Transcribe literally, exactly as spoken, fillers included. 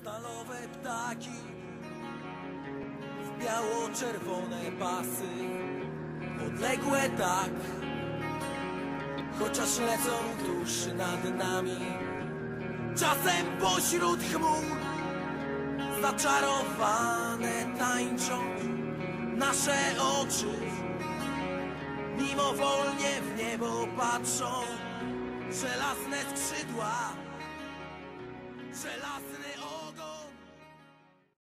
Stalowe ptaki w biało-czerwone pasy, odległe tak, chociaż lecą tuż nad nami. Czasem pośród chmur zaczarowane tańczą nasze oczy, mimowolnie w niebo patrzą. Żelazne skrzydła, żelazny